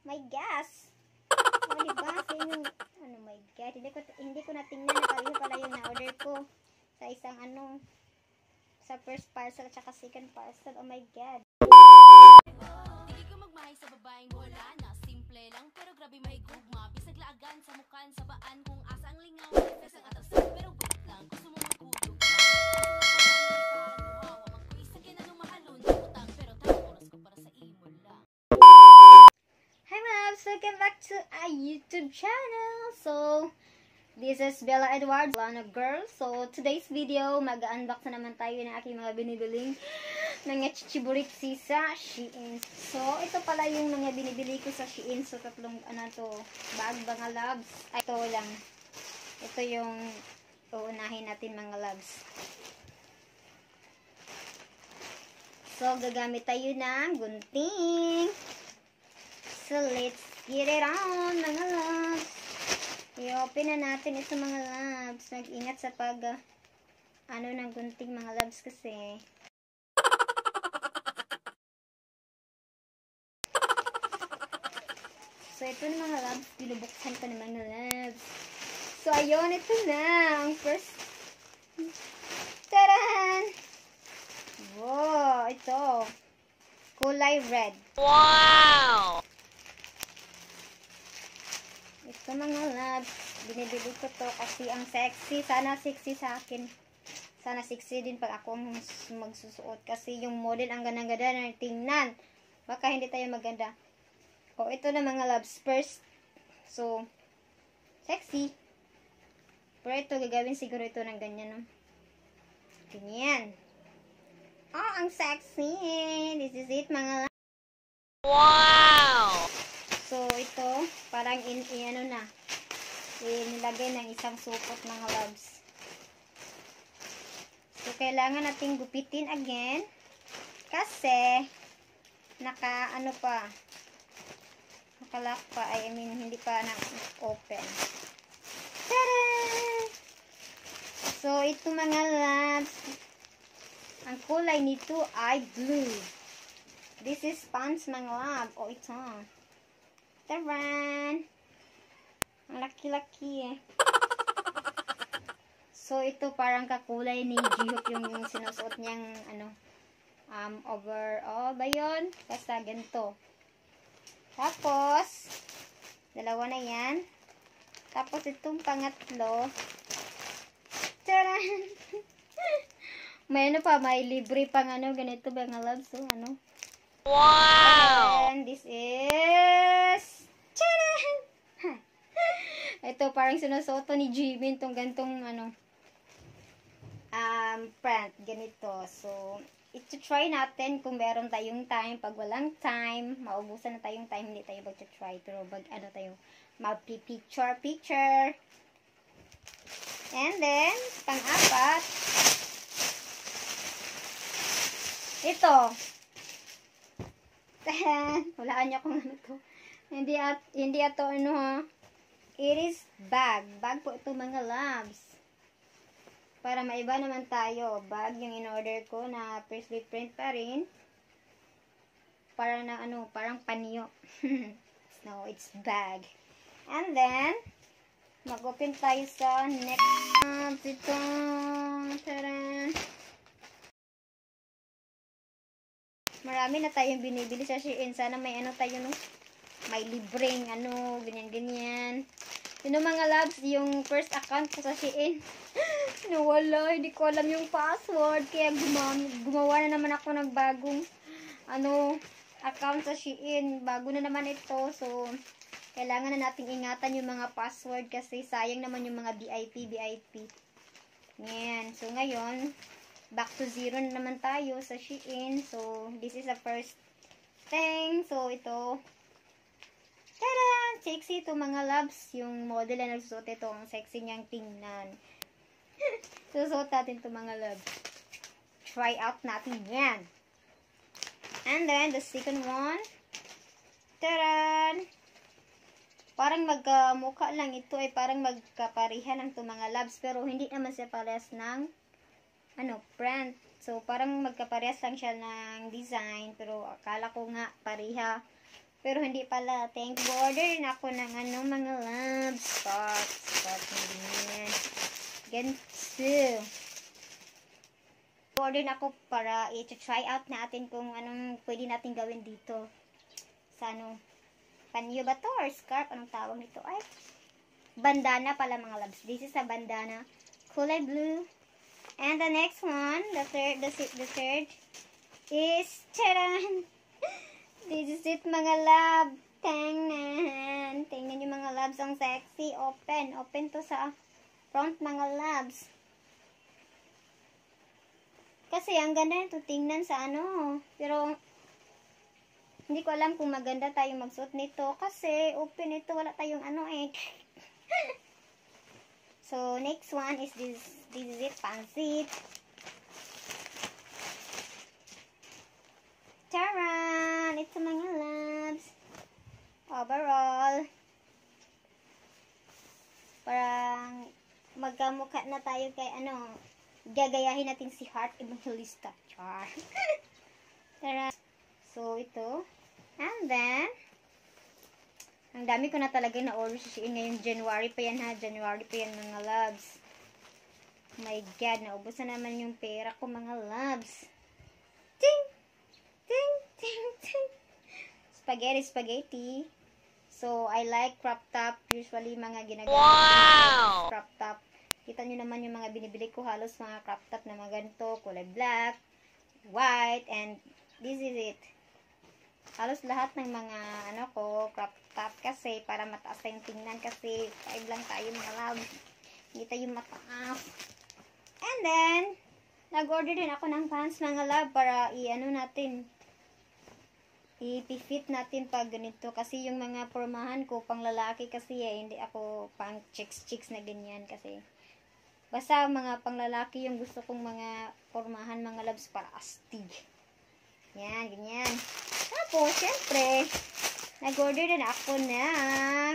may gas. O, diba? Same yung, ano, my God. Hindi ko natingnan na pareho pala yung na-order ko sa isang, ano, sa first parcel at saka second parcel. Oh my God. Hindi ka magmahay sa babaeng wala na. Simple lang pero grabe may gugma. Bisag laagan sa mukan sa baan kung asa ang lingaw. Fes ang atasan pero wait lang. Gusto mo magkulog. Hi loves! Welcome back to our YouTube channel. So, this is Bella Edwards, Lana Girl. So, today's video, mag-unbox na naman tayo ng aking mga binibiling mga chichiburiksi sa Shein. So, ito pala yung mga binibili ko sa Shein. So, tatlong, ano to, bag, mga loves. Ay, ito lang. Ito yung uunahin natin, mga loves. So, gagamit tayo ng gunting. So, let's get it on, mga loves. I-open na natin ito, mga loves. Mag-ingat sa pag, ano ng gunting, mga loves, kasi. So, ito na, mga loves. Binubuksan ko na, mga loves. So, ayun, ito na. Ang first. Taran! Wow, ito. Kulay red. Wow! Ito, mga loves. Binibili ko to kasi ang sexy. Sana sexy sa akin. Sana sexy din pag ako magsusuot. Kasi yung model ang ganda-ganda na tingnan. Baka hindi tayo maganda. O, ito na, mga loves. First. So, sexy. Pero ito, gagawin siguro ito ng ganyan, no? Ganyan. Oh, ang sexy. This is it, mga loves. Wow! So, ito, parang ano na. Nilagay ng isang supot, mga loves. So, kailangan natin gupitin again. Kasi, nakalak pa. I mean, hindi pa na-open. Tada! So, ito, mga loves. Ang kulay nito ay blue. This is pants, mga love. O, ito. Taran! Ang laki-laki eh. So, ito parang kakulay ni Jihook yung sinusuot niyang, ano, overall ba yun? Basta ganito. Tapos, dalawa na yan. Tapos, itong pangatlo. Taran! May ano pa, may libre pang ano, ganito ba nga love? So, ano? Wow! And this is... Taran! Ito, parang sinusuot ni Jimin itong gantong, ano, print, ganito. So, ito-try natin kung meron tayong time. Pag walang time, maubusan na tayong time, hindi tayo mag-try. Pero, ano tayo, mag-picture. And then, pang-apat, ito. Walaan niyo kung ano to. Hindi ato, ano ha. It is bag. Bag po ito, mga loves. Para maiba naman tayo. Bag yung in-order ko na firstly print pa rin. Para na ano, parang panyo. No, it's bag. And then, mag-open tayo sa next. Ito. Taran. Marami na tayong binibili sa Shein. Sana may ano tayo, no? May libreng, ano, ganyan-ganyan. Yun mga loves, yung first account ko sa Shein. Nawala, hindi ko alam yung password. Kaya gumawa na naman ako ng bagong, ano, account sa Shein. Bago na naman ito. So, kailangan na nating ingatan yung mga password kasi sayang naman yung mga VIP. Yan. So, ngayon, back to zero na naman tayo sa Shein. So, this is the first thing. So, ito. Tada! Sexy ito, mga loves. Yung model na nagsusuot ito. Ang sexy niyang tingnan. Susuot natin ito, mga loves. Try out natin yan. And then, the second one. Tada! Parang magkamukha lang ito ay parang magkaparihan ng ito, mga loves. Pero, hindi naman siya parehas ng print. So, parang magkaparehas lang siya ng design. Pero, akala ko nga, Pero hindi pala. Thank you. Order rin ako ng ano, mga loves. Spot na ganyan. Ganito. Order na ako para i-try out natin kung anong pwede natin gawin dito. Sa ano, panyo ba to? Or scarf? Anong tawag nito? Ay, bandana pala mga loves. This is a bandana. Kulay blue. And the next one, the third is, charan! This is it mga love. Tingnan. Tingnan yung mga loves. Ang sexy. Open. Open to sa front mga loves. Kasi ang ganda nito tingnan sa ano. Pero hindi ko alam kung maganda tayong magsuot nito. Kasi open ito. Wala tayong ano eh. So next one is this. This is it. Pansit. Charan! Ito mga loves. Overall. Parang magkamukha na tayo kay ano. Gagayahin natin si Heart Evangelista. Char. Tara. So, ito. And then, ang dami ko na talaga na-order sa Shein ngayong January pa yan ha. January pa yan mga loves. My God, naubos na naman yung pera ko mga loves. Ting! Ting! Ting! Ting! Spaghetti. So, I like crop top. Usually, mga ginagawa crop top. Kita nyo naman yung mga binibili ko. Halos mga crop top na mga ganito. Kulay black, white, and this is it. Halos lahat ng mga ano ko, crop top kasi para mataas tayong tingnan kasi 5 lang tayo mga love. Hindi tayo mataas. And then, nag-order din ako ng pants mga love para i-ano natin. I-fit natin pag ganito kasi yung mga pormahan ko pang lalaki kasi hindi ako pang chicks na ganyan kasi basta mga pang lalaki yung gusto kong mga pormahan mga loves para astig. Yan, ganyan. Tapos, syempre, nag-order din ako ng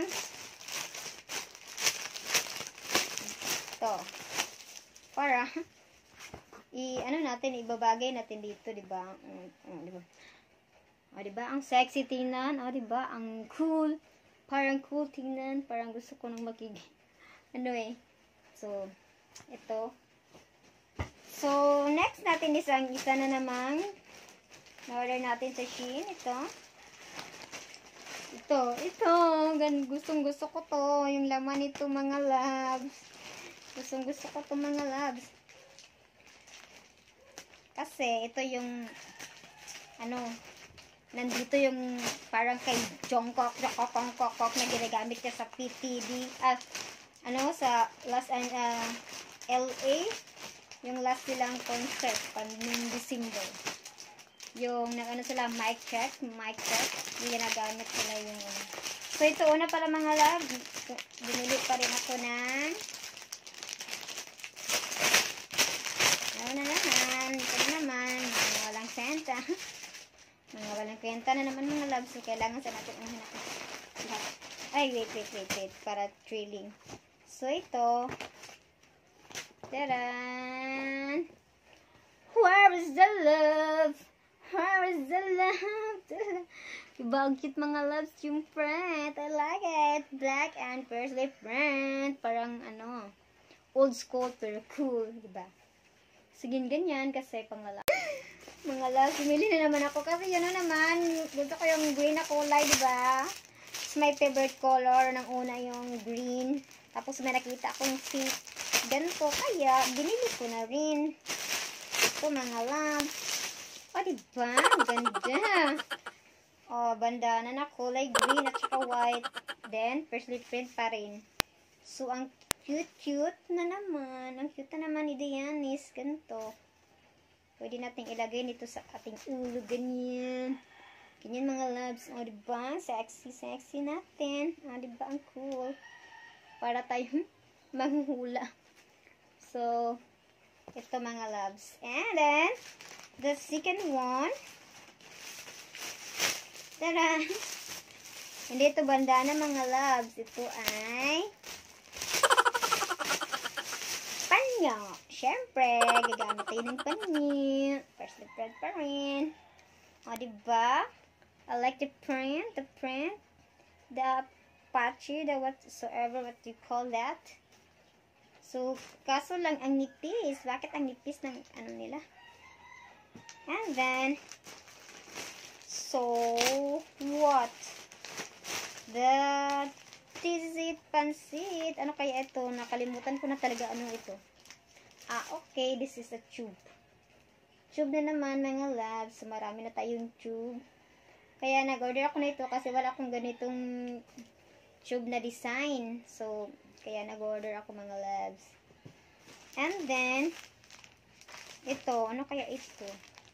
ito. Para ano natin, ibabagay natin dito, diba? Diba? O, diba? Ang sexy tingnan. O, diba? Ang cool. Parang cool tingnan. Parang gusto ko nang ano eh. So, ito. So, next natin is ang isa na namang na-order natin sa Shein. Ito. Gustong gusto ko to. Yung laman nito mga loves. Gustong gusto ko to mga loves. Kasi, ito yung ano, nandito yung parang kay Jungkook na ginagamit niya sa PTD. Sa LA. Yung last silang concert noong December. Yung sila, mic check. Yung ginagamit sila yung So, ito una pala mga love. Binili pa rin ako ng ito naman. Mga walang kwenta. Mga walang kwenta na naman mga love. So, kailangan sa natin ang hanapin. Ay, wait. Para thrilling. So, ito. Taran! Where is the love? Where is the love? Diba, ang cute mga loves yung print. I like it. Black and paisley print. Parang old school pero cool. Diba? Sige, ganyan kasi pang lalaki. Mga loves, pumili na naman ako kasi yun naman. Gusto ko yung green na kulay, diba? It's my favorite color. Nang una yung green. Tapos may nakita akong ganito. Kaya, binili ko na rin. Ito mga loves. O, diba? Ganda. O, bandana na kulay green at saka white. Then, paisley print pa rin. So, ang cute na naman. Ang cute na naman ni Dianis. Ganito. Pwede nating ilagay nito sa ating ulo. Ganyan. Ganyan mga loves. O, diba? Sexy natin. O, diba? Ang cool. Para tayong manghuhula. So, ito mga loves. And then, the second one. Tara! Hindi ito bandana mga loves. Ito ay panyo. Siyempre, gagamit tayo ng panyo. First bread pa rin. O, diba? I like the print, the patchy, the whatsoever what you call that. So, kaso lang ang nipis. Bakit ang nipis ng ano nila? And then, so, what? This is it, pansit. Ano kaya ito? Nakalimutan ko na talaga ano ito. Okay, this is a tube. Tube na naman, mga loves. Marami na tayong tube. Kaya nag-order ako na ito kasi wala akong ganitong tube na design. So, kaya nag-order ako, mga loves. And then, ito. Ano kaya ito?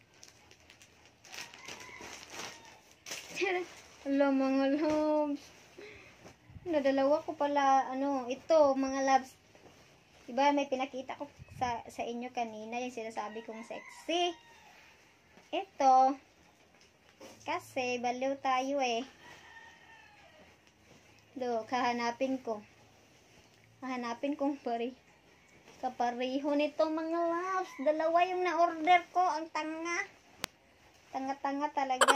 Hello, mga loves. Nadalawa ko pala, ito, mga loves. Diba, may pinakita ko sa inyo kanina, yung sinasabi kong sexy. Ito, kasi, baliw tayo eh. Kahanapin ko. Kahanapin kong kapareho nito, mga loves. Dalawa yung na-order ko. Ang tanga. Tanga-tanga talaga.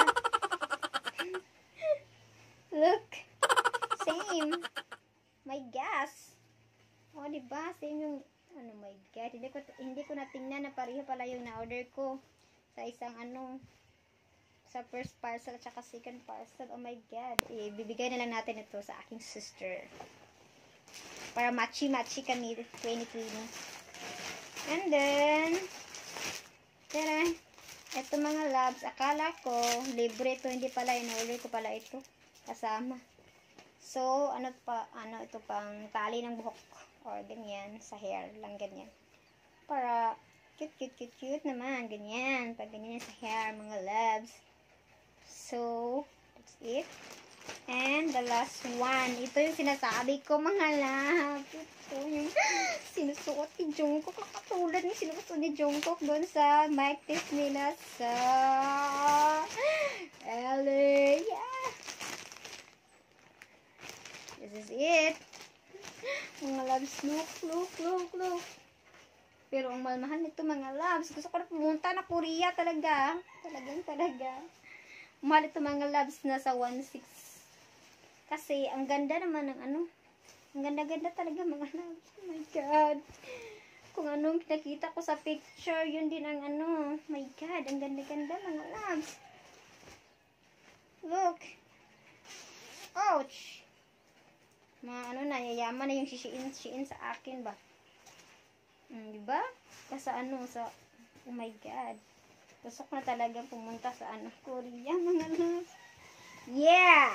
Look. Same. My gas. Diba? Same yung, my God. Hindi ko natingnan na pareho pala yung na-order ko. Sa isang sa first parcel at saka second parcel. Oh my God. Bibigay na lang natin ito sa aking sister. Para matchy-matchy kami 2020. And then, tara. Ito, mga loves. Akala ko, libre ito. Hindi pala. In-order ko pala ito. Kasama. So, ito pang tali ng buhok. Or ganyan. Sa hair lang ganyan. Para cute naman. Ganyan. Pag ganyan sa hair, mga loves. So, that's it. And the last one. Ito yung sinasabi ko, mga loves. Ito yung sinusuot ni Jungkook. Kakatulad ng sinusuot ni Jungkook doon sa mic test nila sa LA. Yeah. This is it. Mga loves, look. Pero ang mahal nito, mga loves. Gusto ko na pumunta na Korea talaga. Talaga. Mahal ito, mga loves, nasa 1.6. Kasi, ang ganda naman ng ang ganda-ganda talaga, mga loves. Oh my God. Kung anong nakita ko sa picture, yun din ang my God, ang ganda-ganda, mga loves. Look. Ouch. Yayaman na yung Shein sa akin ba? Diba? Kasi oh my God. Gusto ko na talaga pumunta sa Korea, mga loves. Yeah!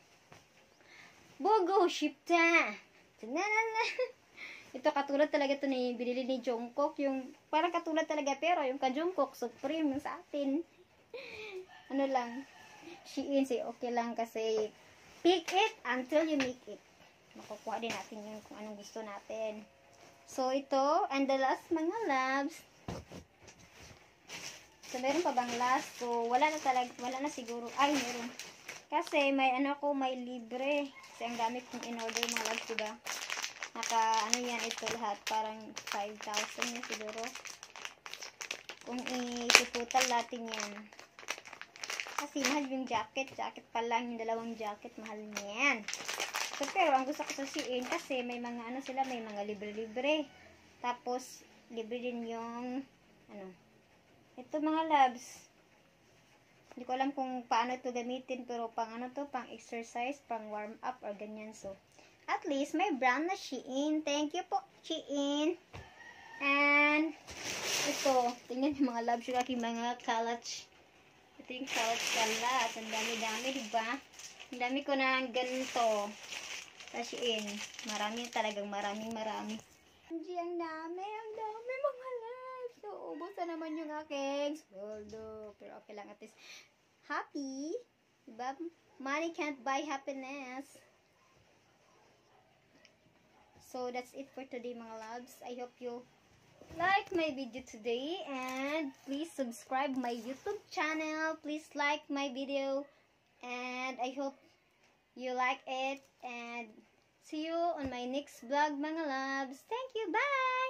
Bogo shipta! Ito, katulad talaga ito binili ni Jungkook. Yung, parang katulad talaga, pero yung ka-Jungkook, Supreme, yung sa atin. Shein, say okay lang kasi pick it until you make it. Makukuha din natin yun kung anong gusto natin. So, ito, and the last, mga loves. So, meron pa bang last? So, wala na siguro. Ay, meron. Kasi, may may libre. Kasi, ang dami kong in-order, mga loves, diba? Yan, ito lahat. Parang 5,000 yun siguro. Kung itutotal natin yan. Kasi, mahal yung jacket. Jacket pa lang, yung dalawang jacket, mahal niyan. So, pero, ang gusto ko sa Shein, kasi may mga sila, may mga libre-libre. Tapos, libre din yung, ito, mga loves. Hindi ko alam kung paano ito gamitin, pero pang pang exercise, pang warm up, or ganyan. So, at least, may brand na Shein. Thank you po, Shein. And, ito, tingnan yung mga loves, yung aking mga kalach. Ito yung kalach. Ang dami-dami, diba? Ang dami ko na ganito. Sa Shein. Maraming. Hindi, ang dami, mga loves. So, ubos na naman yung aking sweldo. Pero okay lang, at least happy. Diba? Money can't buy happiness. So, that's it for today, mga loves. I hope you like my video today. And please subscribe my YouTube channel. Please like my video. And I hope you like it. And see you on my next vlog, mga loves. Thank you. Bye!